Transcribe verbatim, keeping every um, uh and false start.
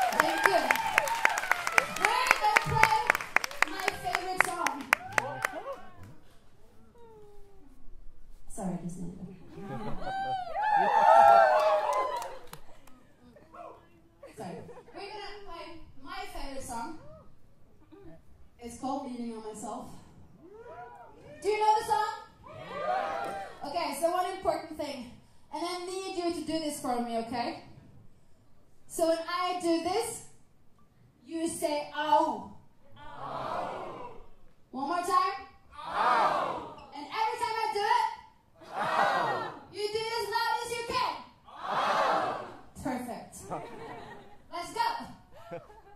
Thank you. We're gonna play my favorite song. Sorry, this is not good. Sorry. We're gonna play my favorite song. It's called Leaning on Myself. Do you know the song? Okay, so one important thing. And I need you to do this for me, okay? So when I do this, you say ow. Ow. One more time. Ow. And every time I do it, ow. You do it as loud as you can. Ow. Perfect. Let's go.